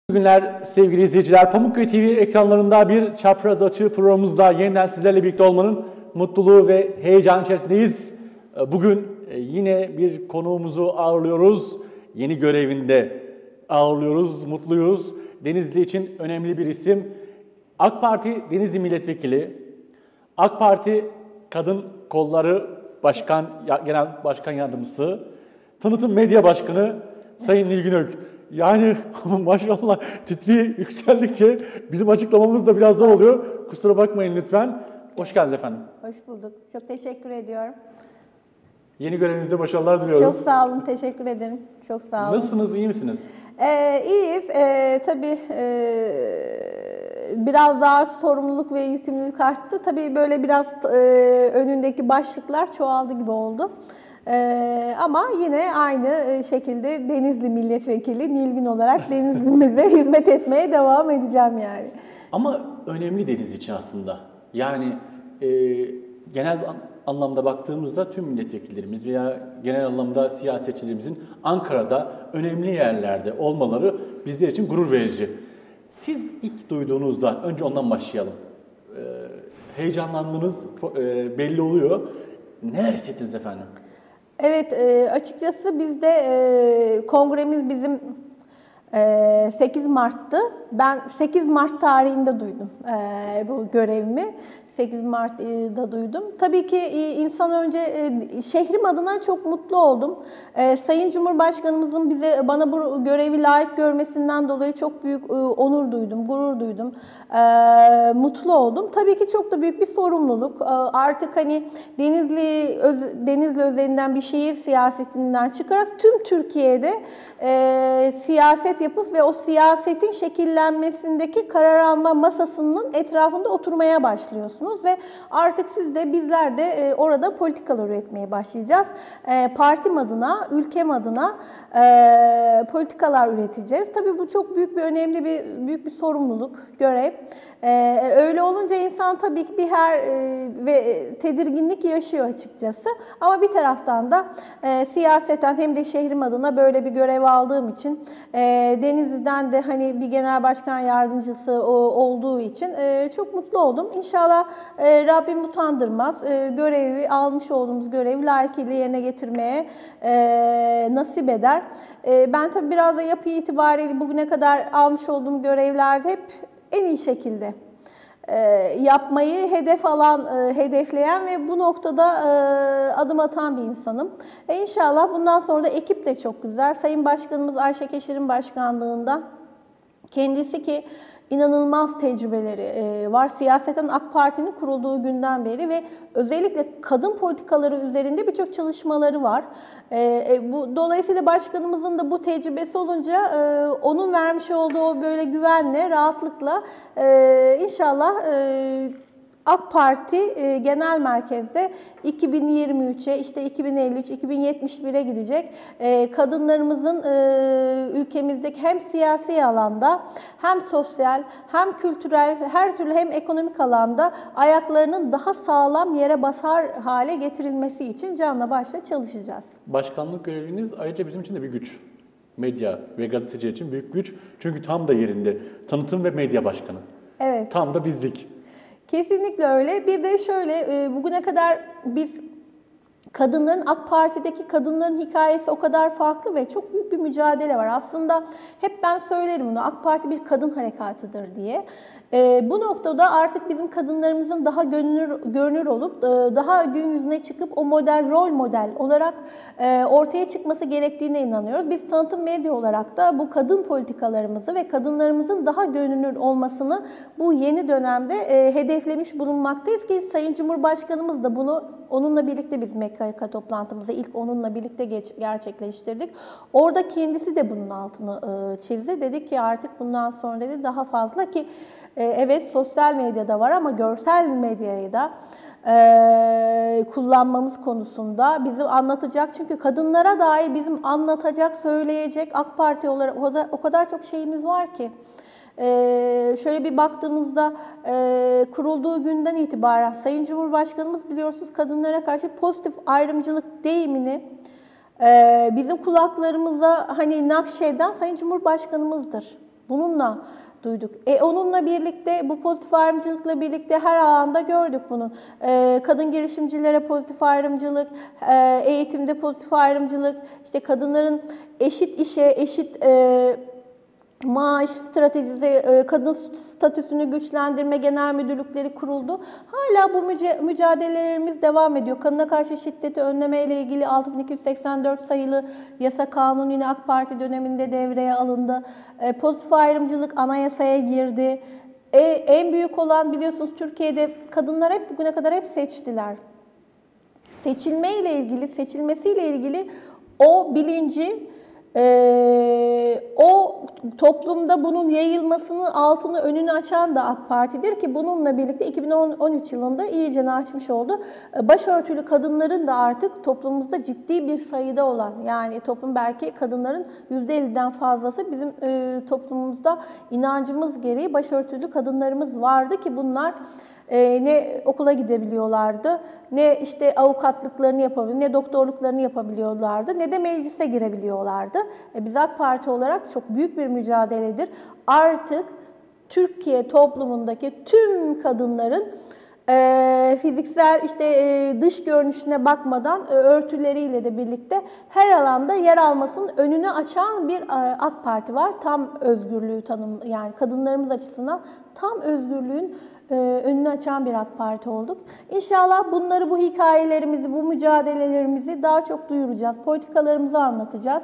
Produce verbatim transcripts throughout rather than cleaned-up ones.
İyi günler sevgili izleyiciler. Pamukkale T V ekranlarında bir Çapraz Açı programımızda yeniden sizlerle birlikte olmanın mutluluğu ve heyecan içerisindeyiz. Bugün yine bir konuğumuzu ağırlıyoruz. Yeni görevinde ağırlıyoruz, mutluyuz. Denizli için önemli bir isim. AK Parti Denizli Milletvekili, AK Parti Kadın Kolları Başkan Genel Başkan Yardımcısı, Tanıtım Medya Başkanı Sayın Nilgün Ök. Yani maşallah titriği yükseldikçe bizim açıklamamız da biraz zor oluyor. Kusura bakmayın lütfen. Hoş geldiniz efendim. Hoş bulduk. Çok teşekkür ediyorum. Yeni görevinizde başarılar diliyoruz. Çok sağ olun. Teşekkür ederim. Çok sağ olun. Nasılsınız? İyi misiniz? Ee, iyiyiz. Ee, tabii e, biraz daha sorumluluk ve yükümlülük arttı. Tabii böyle biraz e, önündeki başlıklar çoğaldı gibi oldu. Ee, ama yine aynı şekilde Denizli Milletvekili Nilgün olarak Denizli'mize hizmet etmeye devam edeceğim yani. Ama önemli Denizli için aslında. Yani e, genel anlamda baktığımızda tüm milletvekillerimiz veya genel anlamda siyasetçilerimizin Ankara'da önemli yerlerde olmaları bizler için gurur verici. Siz ilk duyduğunuzda, önce ondan başlayalım. E, heyecanlandığınız e, belli oluyor. Neler hissettiniz efendim? Evet, e, açıkçası bizde e, kongremiz bizim e, sekiz Mart'tı. Ben sekiz Mart tarihinde duydum e, bu görevimi. sekiz Mart'da duydum. Tabii ki insan önce şehrim adına çok mutlu oldum. Sayın Cumhurbaşkanımızın bize bana bu görevi layık görmesinden dolayı çok büyük onur duydum, gurur duydum. Mutlu oldum. Tabii ki çok da büyük bir sorumluluk. Artık hani Denizli Denizli özelinden bir şehir siyasetinden çıkarak tüm Türkiye'de siyaset yapıp ve o siyasetin şekillenmesindeki karar alma masasının etrafında oturmaya başlıyorsunuz. Ve artık siz de bizler de orada politikalar üretmeye başlayacağız. Partim adına, ülkem adına politikalar üreteceğiz. Tabii bu çok büyük bir, önemli bir büyük bir sorumluluk, görev. Öyle olunca insan tabii ki bir her ve tedirginlik yaşıyor açıkçası. Ama bir taraftan da siyaseten hem de şehrim adına böyle bir görev aldığım için Denizli'den de hani bir genel başkan yardımcısı olduğu için çok mutlu oldum. İnşallah e, Rabbim utandırmaz. E, görevi, almış olduğumuz görevi layıkıyla yerine getirmeye e, nasip eder. E, ben tabii biraz da yapı itibariyle bugüne kadar almış olduğum görevlerde hep en iyi şekilde e, yapmayı hedef alan, e, hedefleyen ve bu noktada e, adım atan bir insanım. E, İnşallah bundan sonra da ekip de çok güzel. Sayın Başkanımız Ayşe Keşir'in başkanlığında kendisi ki İnanılmaz tecrübeleri var. Siyaseten AK Parti'nin kurulduğu günden beri ve özellikle kadın politikaları üzerinde birçok çalışmaları var. Bu dolayısıyla başkanımızın da bu tecrübesi olunca onun vermiş olduğu o böyle güvenle, rahatlıkla inşallah AK Parti e, Genel Merkez'de iki bin yirmi üçe, işte iki bin elli üç, iki bin yetmiş bire gidecek. E, kadınlarımızın e, ülkemizdeki hem siyasi alanda, hem sosyal, hem kültürel, her türlü hem ekonomik alanda ayaklarının daha sağlam yere basar hale getirilmesi için canla başla çalışacağız. Başkanlık göreviniz ayrıca bizim için de bir güç. Medya ve gazeteci için büyük güç. Çünkü tam da yerinde. Tanıtım ve medya başkanı. Evet. Tam da bizlik. Kesinlikle öyle. Bir de şöyle, bugüne kadar biz kadınların, AK Parti'deki kadınların hikayesi o kadar farklı ve çok büyük bir mücadele var. Aslında hep ben söylerim bunu, AK Parti bir kadın harekatıdır diye. E, bu noktada artık bizim kadınlarımızın daha görünür, görünür olup, e, daha gün yüzüne çıkıp o model, rol model olarak e, ortaya çıkması gerektiğine inanıyoruz. Biz tanıtım medya olarak da bu kadın politikalarımızı ve kadınlarımızın daha görünür olmasını bu yeni dönemde e, hedeflemiş bulunmaktayız ki Sayın Cumhurbaşkanımız da bunu onunla birlikte biz M K K toplantımızda ilk onunla birlikte geç, gerçekleştirdik. Orada kendisi de bunun altını e, çizdi. Dedi ki artık bundan sonra dedi daha fazla ki e, evet sosyal medyada var ama görsel medyayı da e, kullanmamız konusunda bizim anlatacak. Çünkü kadınlara dair bizim anlatacak, söyleyecek AK Parti olarak o, da, o kadar çok şeyimiz var ki. Ee, şöyle bir baktığımızda e, kurulduğu günden itibaren Sayın Cumhurbaşkanımız biliyorsunuz kadınlara karşı pozitif ayrımcılık deyimini e, bizim kulaklarımıza hani nakşeden Sayın Cumhurbaşkanımızdır. Bununla duyduk. E, onunla birlikte, bu pozitif ayrımcılıkla birlikte her alanda gördük bunu. E, kadın girişimcilere pozitif ayrımcılık, e, eğitimde pozitif ayrımcılık, işte kadınların eşit işe, eşit e, maaş stratejisi, kadın statüsünü güçlendirme genel müdürlükleri kuruldu. Hala bu mücadelelerimiz devam ediyor. Kadına karşı şiddeti önleme ile ilgili altı bin iki yüz seksen dört sayılı yasa kanunu yine AK Parti döneminde devreye alındı. Pozitif ayrımcılık anayasaya girdi. En büyük olan biliyorsunuz Türkiye'de kadınlar hep bugüne kadar hep seçtiler. Seçilme ile ilgili, seçilmesiyle ilgili o bilinci, Ee, o toplumda bunun yayılmasını, altını, önünü açan da AK Parti'dir ki bununla birlikte iki bin on üç yılında iyice açmış oldu. Başörtülü kadınların da artık toplumumuzda ciddi bir sayıda olan, yani toplum belki kadınların yüzde elliden fazlası bizim e, toplumumuzda inancımız gereği başörtülü kadınlarımız vardı ki bunlar Ee, ne okula gidebiliyorlardı, ne işte avukatlıklarını yapabiliyorlardı, ne doktorluklarını yapabiliyorlardı, ne de meclise girebiliyorlardı. Ee, biz AK Parti olarak çok büyük bir mücadeledir. Artık Türkiye toplumundaki tüm kadınların e, fiziksel işte e, dış görünüşüne bakmadan e, örtüleriyle de birlikte her alanda yer almasının önünü açan bir e, AK Parti var. Tam özgürlüğü tanım, yani kadınlarımız açısından tam özgürlüğün önünü açan bir AK Parti olduk. İnşallah bunları, bu hikayelerimizi, bu mücadelelerimizi daha çok duyuracağız. Politikalarımızı anlatacağız.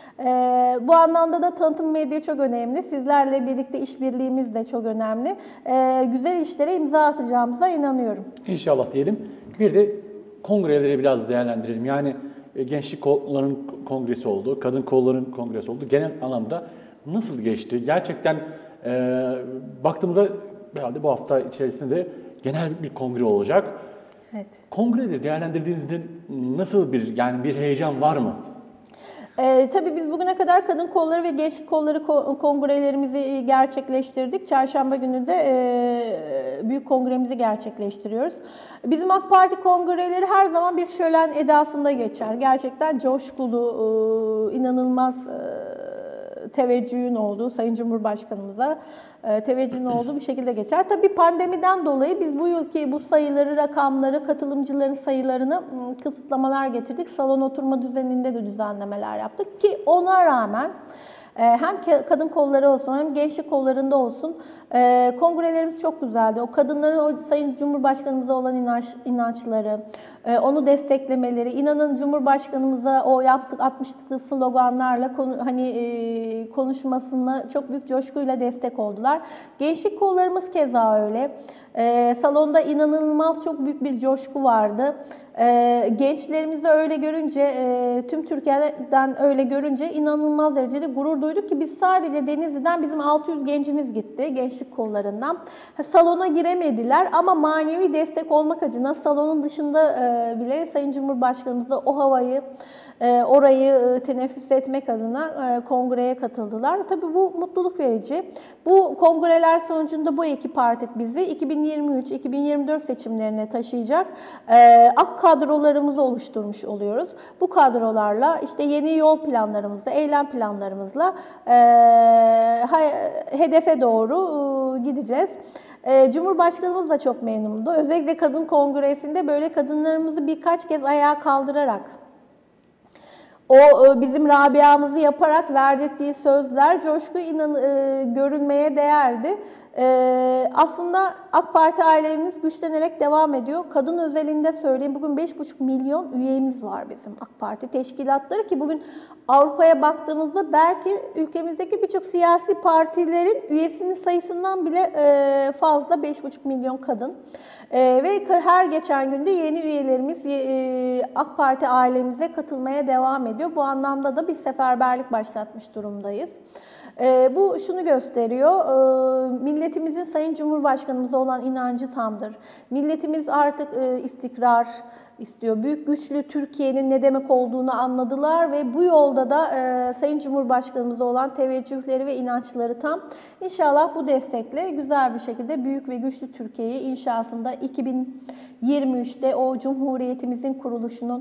Bu anlamda da tanıtım medya çok önemli. Sizlerle birlikte işbirliğimiz de çok önemli. Güzel işlere imza atacağımıza inanıyorum. İnşallah diyelim. Bir de kongreleri biraz değerlendirelim. Yani gençlik kolların kongresi oldu, kadın kolların kongresi oldu. Genel anlamda nasıl geçti? Gerçekten e, baktığımızda herhalde bu hafta içerisinde de genel bir kongre olacak. Evet. Kongreleri değerlendirdiğinizde nasıl bir, yani bir heyecan var mı? Ee, tabii biz bugüne kadar kadın kolları ve gençlik kolları kongrelerimizi gerçekleştirdik. Çarşamba günü de e, büyük kongremizi gerçekleştiriyoruz. Bizim AK Parti kongreleri her zaman bir şölen edasında geçer. Gerçekten coşkulu, e, inanılmaz e, teveccühün olduğu, Sayın Cumhurbaşkanımıza e, teveccühün olduğu bir şekilde geçer. Tabii pandemiden dolayı biz bu yılki bu sayıları, rakamları, katılımcıların sayılarını m, kısıtlamalar getirdik. Salon oturma düzeninde de düzenlemeler yaptık ki ona rağmen hem kadın kolları olsun hem gençlik kollarında olsun kongrelerimiz çok güzeldi. O kadınların o Sayın Cumhurbaşkanımıza olan inanç, inançları, onu desteklemeleri, inanın Cumhurbaşkanımıza o yaptık atmıştıklı sloganlarla konu, hani konuşmasına çok büyük coşkuyla destek oldular. Gençlik kollarımız keza öyle. Salonda inanılmaz çok büyük bir coşku vardı. Gençlerimizi öyle görünce, tüm Türkiye'den öyle görünce inanılmaz derecede gurur duyduk ki biz sadece Denizli'den bizim altı yüz gencimiz gitti gençlik kollarından. Salona giremediler ama manevi destek olmak adına salonun dışında bile Sayın Cumhurbaşkanımızla o havayı, orayı teneffüs etmek adına kongreye katıldılar. Tabii bu mutluluk verici. Bu kongreler sonucunda bu ekip artık bizi iki bin yirmi üç iki bin yirmi dört seçimlerine taşıyacak ak kadrolarımızı oluşturmuş oluyoruz. Bu kadrolarla işte yeni yol planlarımızla, eylem planlarımızla hedefe doğru gideceğiz. Cumhurbaşkanımız da çok memnundu. Özellikle kadın kongresinde böyle kadınlarımızı birkaç kez ayağa kaldırarak, o bizim Rabia'mızı yaparak verdirttiği sözler, coşku inan e, görülmeye değerdi. E, aslında AK Parti ailemiz güçlenerek devam ediyor. Kadın özelinde söyleyeyim, bugün beş buçuk milyon üyemiz var bizim AK Parti teşkilatları ki bugün Avrupa'ya baktığımızda belki ülkemizdeki birçok siyasi partilerin üyesinin sayısından bile e, fazla beş buçuk milyon kadın. Ee, ve her geçen günde yeni üyelerimiz e, AK Parti ailemize katılmaya devam ediyor. Bu anlamda da bir seferberlik başlatmış durumdayız. E, bu şunu gösteriyor, e, milletimizin Sayın Cumhurbaşkanımıza olan inancı tamdır. Milletimiz artık e, istikrar istiyor. Büyük güçlü Türkiye'nin ne demek olduğunu anladılar ve bu yolda da e, Sayın Cumhurbaşkanımıza olan teveccühleri ve inançları tam. İnşallah bu destekle güzel bir şekilde büyük ve güçlü Türkiye'yi inşasında iki bin yirmi üçte o Cumhuriyetimizin kuruluşunun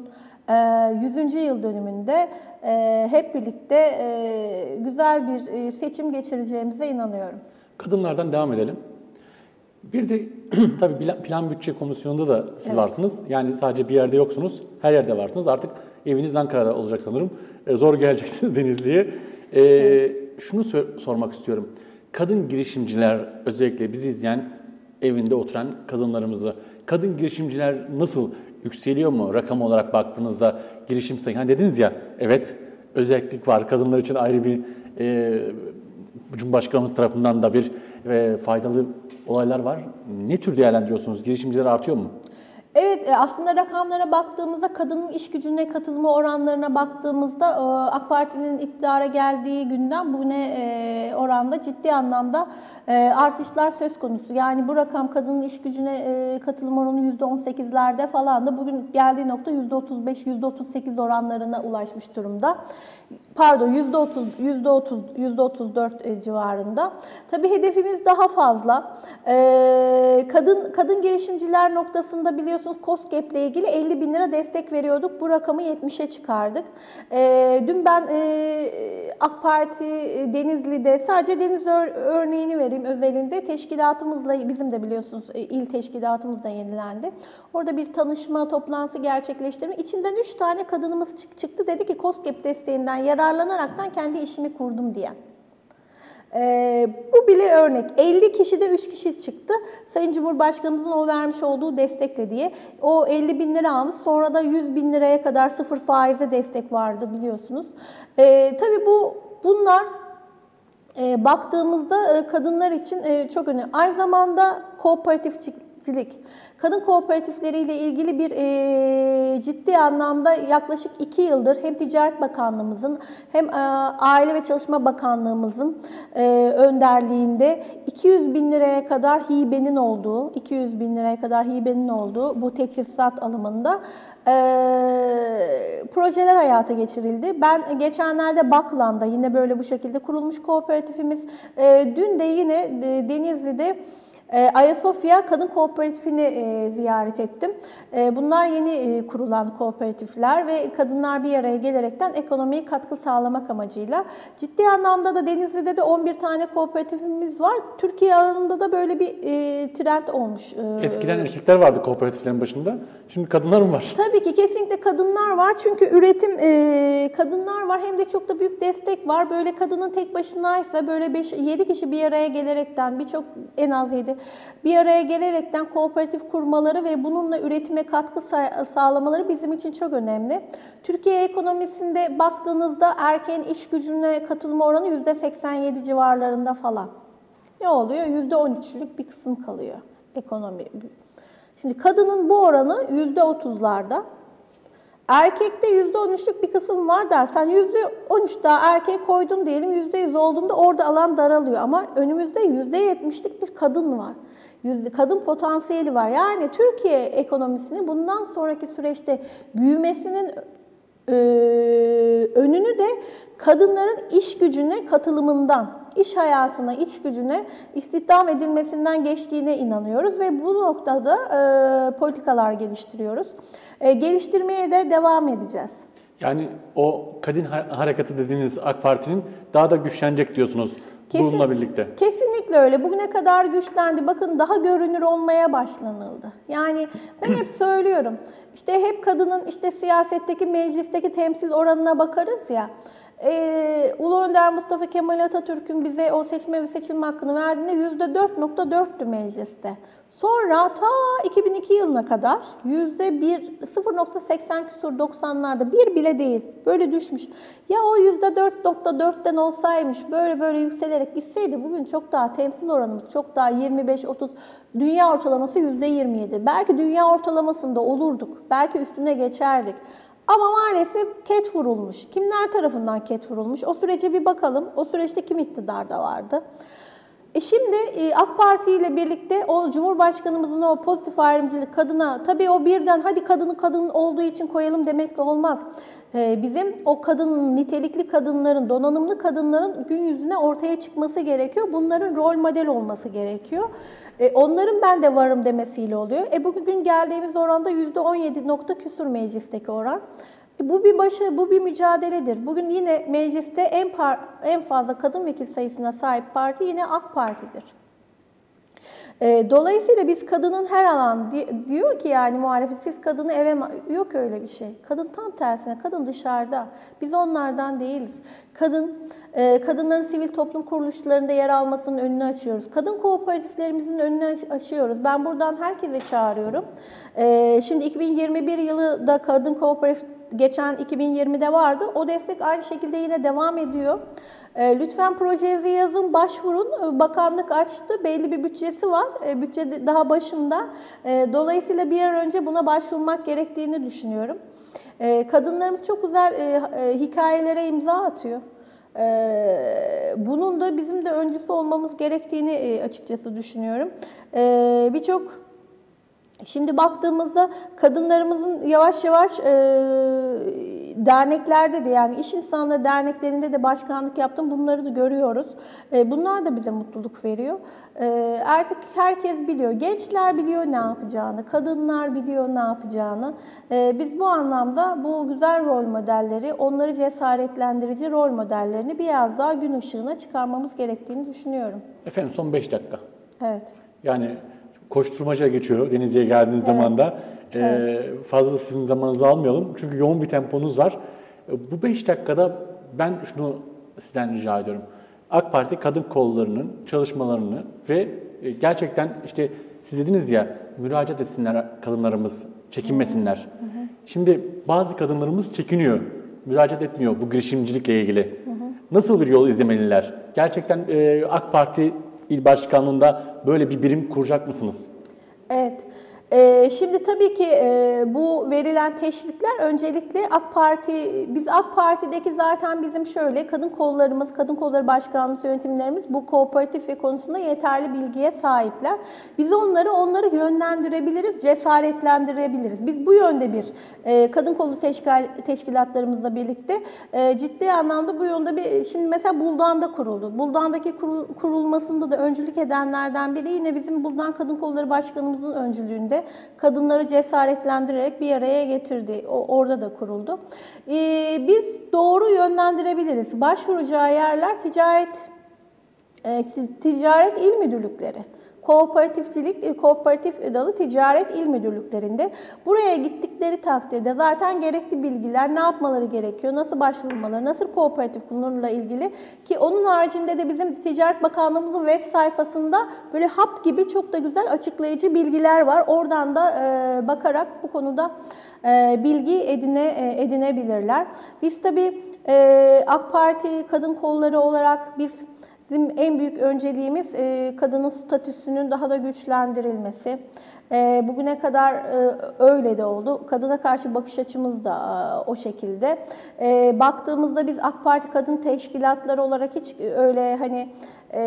yüzüncü yıl dönümünde hep birlikte güzel bir seçim geçireceğimize inanıyorum. Kadınlardan devam edelim. Bir de tabii plan, plan bütçe komisyonunda da siz evet. varsınız. Yani sadece bir yerde yoksunuz, her yerde varsınız. Artık eviniz Ankara'da olacak sanırım. E, zor geleceksiniz Denizli'ye. E, evet. Şunu sor- sormak istiyorum. Kadın girişimciler, özellikle bizi izleyen evinde oturan kadınlarımızı, kadın girişimciler nasıl yükseliyor mu rakam olarak baktığınızda girişim sayı? Hani dediniz ya, evet özellik var, kadınlar için ayrı bir e, Cumhurbaşkanımız tarafından da bir e, faydalı olaylar var. Ne tür değerlendiriyorsunuz? Girişimciler artıyor mu? Evet, aslında rakamlara baktığımızda, kadının iş gücüne katılma oranlarına baktığımızda AK Parti'nin iktidara geldiği günden bugüne oranda ciddi anlamda artışlar söz konusu. Yani bu rakam kadının iş gücüne katılma oranı yüzde on sekizlerde falan da bugün geldiği nokta yüzde otuz beş yüzde otuz sekiz oranlarına ulaşmış durumda. Pardon, yüzde otuz, yüzde otuz, yüzde otuz dört civarında. Tabii hedefimiz daha fazla. Kadın kadın girişimciler noktasında biliyorsunuz KOSGEB ile ilgili elli bin lira destek veriyorduk. Bu rakamı yetmişe çıkardık. E, dün ben e, AK Parti Denizli'de, sadece Denizli örneğini vereyim özelinde, teşkilatımızla, bizim de biliyorsunuz il teşkilatımız da yenilendi. Orada bir tanışma toplantısı gerçekleştirme. İçinden üç tane kadınımız çıktı. Dedi ki KOSGEB desteğinden yararlanaraktan kendi işimi kurdum diyen. Ee, bu bile örnek. elli kişide üç kişi çıktı. Sayın Cumhurbaşkanımızın o vermiş olduğu destekle diye. O elli bin lira almış. Sonra da yüz bin liraya kadar sıfır faize destek vardı biliyorsunuz. Ee, tabii bu bunlar e, baktığımızda e, kadınlar için e, çok önemli. Aynı zamanda kooperatifçilik. Kadın kooperatifleriyle ilgili bir e, ciddi anlamda yaklaşık iki yıldır hem Ticaret Bakanlığımızın hem e, Aile ve Çalışma Bakanlığımızın e, önderliğinde iki yüz bin liraya kadar hibenin olduğu, iki yüz bin liraya kadar hibenin olduğu bu teçhizat alımında e, projeler hayata geçirildi. Ben geçenlerde Baklan'da yine böyle bu şekilde kurulmuş kooperatifimiz, e, dün de yine e, Denizli'de Ayasofya Kadın Kooperatifini e, ziyaret ettim. E, bunlar yeni e, kurulan kooperatifler ve kadınlar bir araya gelerekten ekonomiye katkı sağlamak amacıyla. Ciddi anlamda da Denizli'de de on bir tane kooperatifimiz var. Türkiye alanında da böyle bir e, trend olmuş. E, Eskiden erkekler vardı kooperatiflerin başında. Şimdi kadınlar mı var? Tabii ki kesinlikle kadınlar var. Çünkü üretim e, kadınlar var. Hem de çok da büyük destek var. Böyle kadının tek başınaysa böyle beş yedi kişi bir araya gelerekten, birçok en az yedi bir araya gelerekten kooperatif kurmaları ve bununla üretime katkı sağlamaları bizim için çok önemli. Türkiye ekonomisinde baktığınızda erkeğin iş gücüne katılma oranı yüzde seksen yedi civarlarında falan. Ne oluyor? yüzde on üçlük bir kısım kalıyor ekonomi. Şimdi kadının bu oranı yüzde otuzlarda. Erkekte yüzde on üçlük bir kısım var dersen, yüzde on üç daha erkeğe koydun diyelim, yüzde yüz olduğunda orada alan daralıyor. Ama önümüzde yüzde yetmişlik bir kadın var. Yüzde kadın potansiyeli var. Yani Türkiye ekonomisini bundan sonraki süreçte büyümesinin e, önünü de kadınların iş gücüne katılımından, iş hayatına, iş gücüne istihdam edilmesinden geçtiğine inanıyoruz ve bu noktada e, politikalar geliştiriyoruz. E, geliştirmeye de devam edeceğiz. Yani o kadın harekatı dediğiniz AK Parti'nin daha da güçlenecek diyorsunuz. Kesin, bununla birlikte. Kesinlikle öyle. Bugüne kadar güçlendi. Bakın daha görünür olmaya başlanıldı. Yani ben hep söylüyorum. İşte hep kadının işte siyasetteki, meclisteki temsil oranına bakarız ya. Ee, Ulu Önder Mustafa Kemal Atatürk'ün bize o seçme ve seçilme hakkını verdiğinde yüzde dört nokta dörttü mecliste. Sonra ta iki bin iki yılına kadar yüzde bir, sıfır nokta seksen küsur doksanlarda bir bile değil. Böyle düşmüş. Ya o yüzde dört nokta dörtten olsaymış, böyle böyle yükselerek gitseydi bugün çok daha temsil oranımız çok daha yirmi beş otuz, dünya ortalaması yüzde yirmi yedi. Belki dünya ortalamasında olurduk. Belki üstüne geçerdik. Ama maalesef ket vurulmuş. Kimler tarafından ket vurulmuş? O sürece bir bakalım. O süreçte kim iktidarda vardı? E şimdi AK Parti ile birlikte o Cumhurbaşkanımızın o pozitif ayrımcılık kadına, tabii o birden hadi kadını kadın olduğu için koyalım demekle olmaz. Bizim o kadın, nitelikli kadınların, donanımlı kadınların gün yüzüne ortaya çıkması gerekiyor. Bunların rol model olması gerekiyor. Onların ben de varım demesiyle oluyor. E bugün geldiğimiz oranda yüzde on yedi nokta küsur meclisteki oran. Bu bir başarı, bu bir mücadeledir. Bugün yine mecliste en, par, en fazla kadın vekil sayısına sahip parti yine AK Parti'dir. Dolayısıyla biz kadının her alan diyor ki yani muhalefet siz kadını eve yok öyle bir şey. Kadın tam tersine kadın dışarıda. Biz onlardan değiliz. Kadın kadınların sivil toplum kuruluşlarında yer almasının önünü açıyoruz. Kadın kooperatiflerimizin önünü açıyoruz. Ben buradan herkese çağırıyorum. Şimdi iki bin yirmi bir yılı da kadın kooperatif geçen iki bin yirmide vardı. O destek aynı şekilde yine devam ediyor. Lütfen projenizi yazın, başvurun. Bakanlık açtı, belli bir bütçesi var. Bütçe daha başında. Dolayısıyla bir an önce buna başvurmak gerektiğini düşünüyorum. Kadınlarımız çok güzel hikayelere imza atıyor. Bunun da bizim de öncüsü olmamız gerektiğini açıkçası düşünüyorum. Birçok Şimdi baktığımızda kadınlarımızın yavaş yavaş e, derneklerde de yani iş insanları derneklerinde de başkanlık yaptım. Bunları da görüyoruz. E, bunlar da bize mutluluk veriyor. E, artık herkes biliyor. Gençler biliyor ne yapacağını, kadınlar biliyor ne yapacağını. E, biz bu anlamda bu güzel rol modelleri, onları cesaretlendirici rol modellerini biraz daha gün ışığına çıkarmamız gerektiğini düşünüyorum. Efendim son beş dakika. Evet. Yani koşturmaca geçiyor Denizli'ye geldiğiniz evet. zaman da. Ee, evet. Fazla sizin zamanınızı almayalım. Çünkü yoğun bir temponuz var. Bu beş dakikada ben şunu sizden rica ediyorum. AK Parti kadın kollarının çalışmalarını ve gerçekten işte siz dediniz ya müracaat etsinler kadınlarımız, çekinmesinler. Hı hı. Şimdi bazı kadınlarımız çekiniyor, müracaat etmiyor bu girişimcilikle ilgili. Hı hı. Nasıl bir yol izlemeliler? Gerçekten e, AK Parti İl Başkanlığı'nda böyle bir birim kuracak mısınız? Evet. Ee, şimdi tabii ki e, bu verilen teşvikler öncelikle AK Parti, biz AK Parti'deki zaten bizim şöyle kadın kollarımız, kadın kolları başkanlığımız, yönetimlerimiz bu kooperatif ve konusunda yeterli bilgiye sahipler. Biz onları onları yönlendirebiliriz, cesaretlendirebiliriz. Biz bu yönde bir e, kadın kolu teşkil, teşkilatlarımızla birlikte e, ciddi anlamda bu yönde bir, şimdi mesela Buldan'da kuruldu. Buldan'daki kurul, kurulmasında da öncülük edenlerden biri yine bizim Buldan Kadın Kolları Başkanımızın öncülüğünde kadınları cesaretlendirerek bir araya getirdi. O, orada da kuruldu. Ee, biz doğru yönlendirebiliriz. Başvuracağı yerler ticaret e, ticaret il müdürlükleri. Kooperatifçilik, kooperatif dalı ticaret il müdürlüklerinde. Buraya gittikleri takdirde zaten gerekli bilgiler, ne yapmaları gerekiyor, nasıl başvurmaları, nasıl kooperatif kurulurla ilgili ki onun haricinde de bizim Ticaret Bakanlığımızın web sayfasında böyle hap gibi çok da güzel açıklayıcı bilgiler var. Oradan da e, bakarak bu konuda e, bilgi edine, e, edinebilirler. Biz tabii e, AK Parti kadın kolları olarak biz Bizim en büyük önceliğimiz e, kadının statüsünün daha da güçlendirilmesi. E, bugüne kadar e, öyle de oldu. Kadına karşı bakış açımız da e, o şekilde. E, baktığımızda biz AK Parti kadın teşkilatları olarak hiç öyle hani e,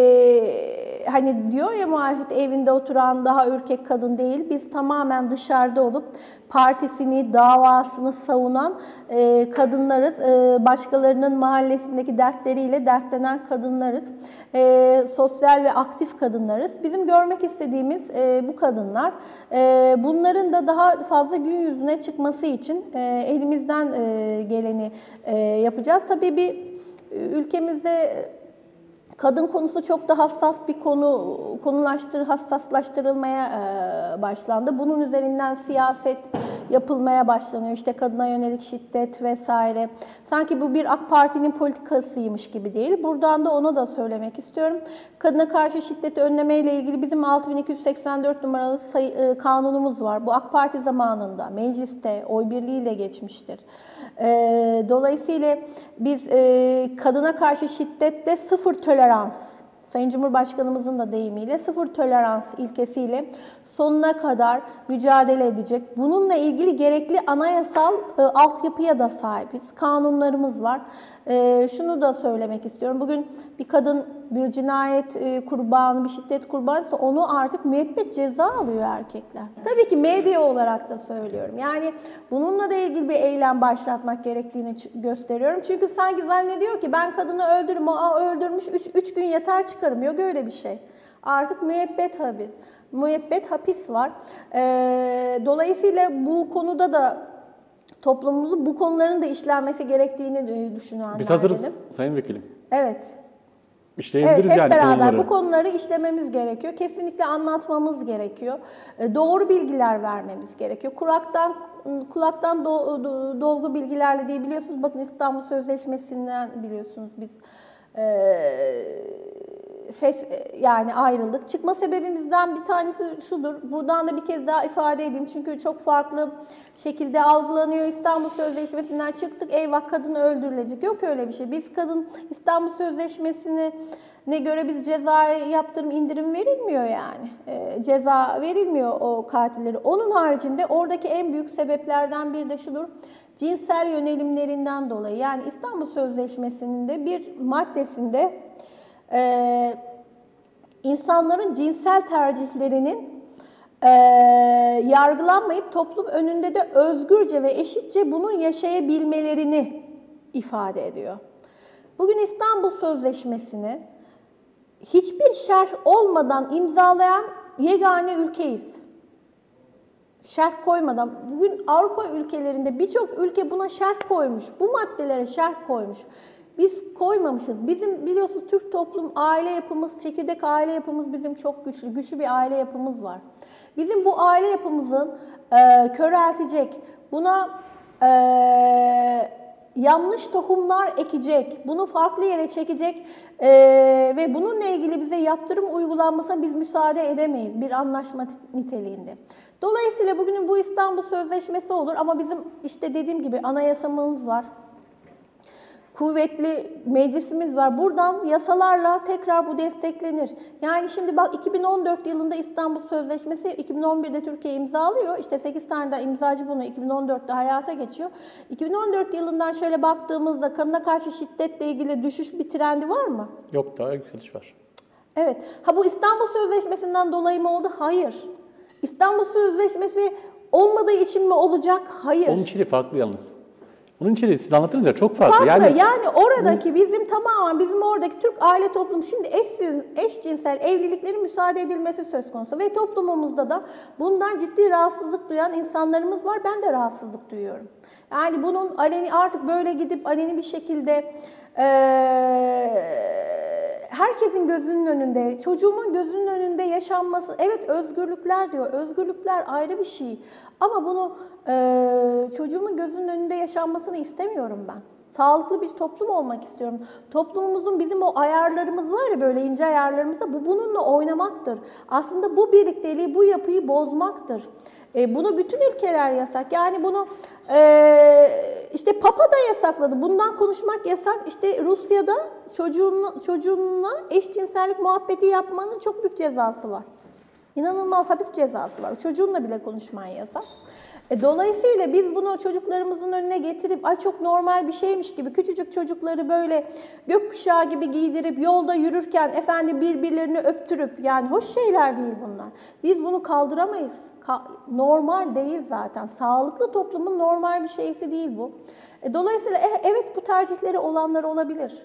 e, hani diyor ya muhalefet evinde oturan daha ürkek kadın değil. Biz tamamen dışarıda olup partisini, davasını savunan e, kadınlarız. E, başkalarının mahallesindeki dertleriyle dertlenen kadınlarız. E, sosyal ve aktif kadınlarız. Bizim görmek istediğimiz e, bu kadınlar. E, bunların da daha fazla gün yüzüne çıkması için e, elimizden e, geleni e, yapacağız. Tabii bir ülkemizde kadın konusu çok da hassas bir konu, konulaştır, hassaslaştırılmaya e, başlandı. Bunun üzerinden siyaset yapılmaya başlanıyor. İşte kadına yönelik şiddet vesaire. Sanki bu bir AK Parti'nin politikasıymış gibi değil. Buradan da ona da söylemek istiyorum. Kadına karşı şiddeti önleme ile ilgili bizim altı bin iki yüz seksen dört numaralı sayı, e, kanunumuz var. Bu AK Parti zamanında mecliste oy birliğiyle geçmiştir. E, dolayısıyla biz e, kadına karşı şiddette sıfır tolerans, Sayın Cumhurbaşkanımızın da deyimiyle sıfır tolerans ilkesiyle sonuna kadar mücadele edecek. Bununla ilgili gerekli anayasal e, altyapıya da sahibiz. Kanunlarımız var. E, şunu da söylemek istiyorum. Bugün bir kadın bir cinayet e, kurbanı, bir şiddet kurbanıysa onu artık müebbet ceza alıyor erkekler. Tabii ki medya olarak da söylüyorum. Yani bununla da ilgili bir eylem başlatmak gerektiğini gösteriyorum. Çünkü sanki zannediyor ki ben kadını öldürürüm, o öldürmüş, üç gün yeter çıkarım. Yok öyle bir şey. Artık müebbet hapis, müebbet hapis var. E, dolayısıyla bu konuda da toplumumuzun bu konuların da işlenmesi gerektiğini düşünüyorum. Biz hazırız Sayın Vekilim. Evet. İşleyebiliriz evet, hep yani beraber konuları. bu konuları işlememiz gerekiyor. Kesinlikle anlatmamız gerekiyor. Doğru bilgiler vermemiz gerekiyor. Kulaktan kulaktan do, do, dolgu bilgilerle değil, biliyorsunuz. Bakın İstanbul Sözleşmesi'nden biliyorsunuz biz e, fes, yani ayrıldık. Çıkma sebebimizden bir tanesi şudur. Buradan da bir kez daha ifade edeyim. Çünkü çok farklı şekilde algılanıyor. İstanbul Sözleşmesi'nden çıktık. Eyvah, kadın öldürülecek. Yok öyle bir şey. Biz kadın İstanbul Sözleşmesi'ni ne göre biz ceza yaptırım, indirim verilmiyor yani. E, ceza verilmiyor o katilleri. Onun haricinde oradaki en büyük sebeplerden biri de şudur. Cinsel yönelimlerinden dolayı. Yani İstanbul Sözleşmesi'nin de bir maddesinde e, insanların cinsel tercihlerinin e, yargılanmayıp toplum önünde de özgürce ve eşitçe bunun yaşayabilmelerini ifade ediyor. Bugün İstanbul Sözleşmesi'ni hiçbir şerh olmadan imzalayan yegane ülkeyiz. Şerh koymadan. Bugün Avrupa ülkelerinde birçok ülke buna şerh koymuş. Bu maddelere şerh koymuş. Biz koymamışız. Bizim biliyorsunuz Türk toplum aile yapımız, çekirdek aile yapımız bizim çok güçlü. Güçlü bir aile yapımız var. Bizim bu aile yapımızın e, köreltecek, buna e, yanlış tohumlar ekecek, bunu farklı yere çekecek e, ve bununla ilgili bize yaptırım uygulanmasına biz müsaade edemeyiz bir anlaşma niteliğinde. Dolayısıyla bugünün bu İstanbul Sözleşmesi olur ama bizim işte dediğim gibi anayasamız var. Kuvvetli meclisimiz var. Buradan yasalarla tekrar bu desteklenir. Yani şimdi bak iki bin on dört yılında İstanbul Sözleşmesi, iki bin on birde Türkiye imzalıyor. İşte sekiz tane de imzacı bunu iki bin on dörtte hayata geçiyor. iki bin on dört yılından şöyle baktığımızda kadına karşı şiddetle ilgili düşüş bir trendi var mı? Yok, daha yükseliş var. Evet. Ha bu İstanbul Sözleşmesi'nden dolayı mı oldu? Hayır. İstanbul Sözleşmesi olmadığı için mi olacak? Hayır. Onun içeriği farklı yalnız. Bunun içeriği siz anlattınız ya çok farklı. Farklı. Yani, yani oradaki bizim tamamen bizim oradaki Türk aile toplumu şimdi eşsiz, eşcinsel evliliklerin müsaade edilmesi söz konusu ve toplumumuzda da bundan ciddi rahatsızlık duyan insanlarımız var. Ben de rahatsızlık duyuyorum. Yani bunun aleni artık böyle gidip aleni bir şekilde ee, herkesin gözünün önünde, çocuğumun gözünün önünde yaşanması, evet özgürlükler diyor, özgürlükler ayrı bir şey. Ama bunu e, çocuğumun gözünün önünde yaşanmasını istemiyorum ben. Sağlıklı bir toplum olmak istiyorum. Toplumumuzun bizim o ayarlarımız var ya böyle ince ayarlarımız da bu bununla oynamaktır. Aslında bu birlikteliği, bu yapıyı bozmaktır. E, bunu bütün ülkeler yasak. Yani bunu e, işte Papa da yasakladı. Bundan konuşmak yasak. İşte Rusya'da çocuğunla, çocuğunla eşcinsellik muhabbeti yapmanın çok büyük cezası var. İnanılmaz hapis cezası var. Çocuğunla bile konuşman yasak. E, dolayısıyla biz bunu çocuklarımızın önüne getirip ay çok normal bir şeymiş gibi küçücük çocukları böyle gökkuşağı gibi giydirip yolda yürürken efendim birbirlerini öptürüp yani hoş şeyler değil bunlar. Biz bunu kaldıramayız. Ka normal değil zaten. Sağlıklı toplumun normal bir şeysi değil bu. E, dolayısıyla e, evet bu tercihleri olanlar olabilir.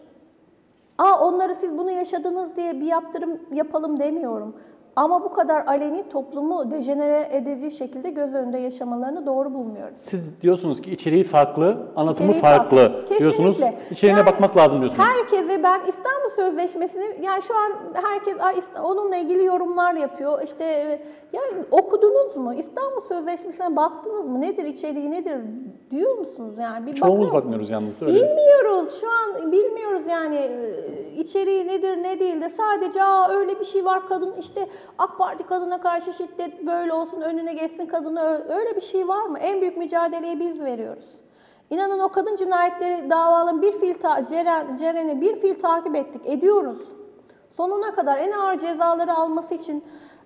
Aa onları siz bunu yaşadınız diye bir yaptırım yapalım demiyorum. Ama bu kadar aleni toplumu dejenere edici şekilde göz önünde yaşamalarını doğru bulmuyorum. Siz diyorsunuz ki içeriği farklı, anlatımı İçeriği farklı, farklı. diyorsunuz. Kesinlikle. İçeriğine yani, bakmak lazım diyorsunuz. Herkese ben İstanbul Sözleşmesi'ni yani şu an herkes onunla ilgili yorumlar yapıyor. İşte yani okudunuz mu? İstanbul Sözleşmesi'ne baktınız mı? Nedir içeriği nedir diyor musunuz? Yani bir Çoğumuz bakmıyoruz yalnız. Öyle. Bilmiyoruz. Şu an bilmiyoruz yani içeriği nedir ne değildir. Sadece aa öyle bir şey var kadın işte AK Parti kadına karşı şiddet böyle olsun önüne geçsin kadını öyle bir şey var mı? En büyük mücadeleyi biz veriyoruz. İnanın o kadın cinayetleri davaların bir fil Ceren, Ceren'i bir fil takip ettik, ediyoruz. Sonuna kadar en ağır cezaları alması için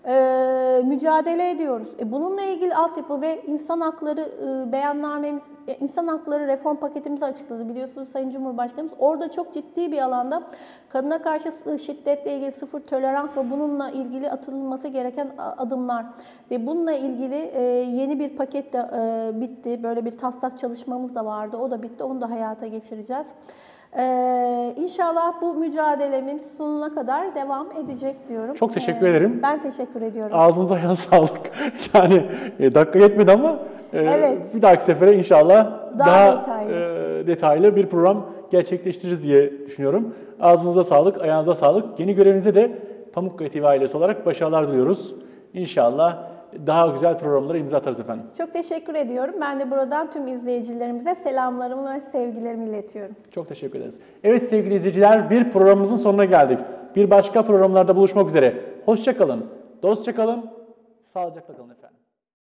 e, mücadele ediyoruz. E, bununla ilgili altyapı ve insan hakları e, beyannamemiz, e, insan hakları reform paketimizi açıkladı biliyorsunuz Sayın Cumhurbaşkanımız. Orada çok ciddi bir alanda kadına karşı şiddetle ilgili sıfır tolerans ve bununla ilgili atılması gereken adımlar ve bununla ilgili e, yeni bir paket de e, bitti. Böyle bir taslak çalışmamız da vardı. O da bitti. Onu da hayata geçireceğiz. Ee, inşallah bu mücadelemiz sonuna kadar devam edecek diyorum. Çok teşekkür ederim. Ben teşekkür ediyorum. Ağzınıza ayağınıza sağlık. Yani e, dakika yetmedi ama e, Evet. bir dahaki sefere inşallah Daha daha, detaylı. e, detaylı bir program gerçekleştiririz diye düşünüyorum. Ağzınıza sağlık, ayağınıza sağlık. Yeni görevinizde de Pamukkale T V ailesi olarak başarılar diliyoruz. İnşallah daha güzel programlara imza atarız efendim. Çok teşekkür ediyorum. Ben de buradan tüm izleyicilerimize selamlarımı ve sevgilerimi iletiyorum. Çok teşekkür ederiz. Evet sevgili izleyiciler, bir programımızın sonuna geldik. Bir başka programlarda buluşmak üzere. Hoşça kalın, dostça kalın, sağlıcakla kalın efendim.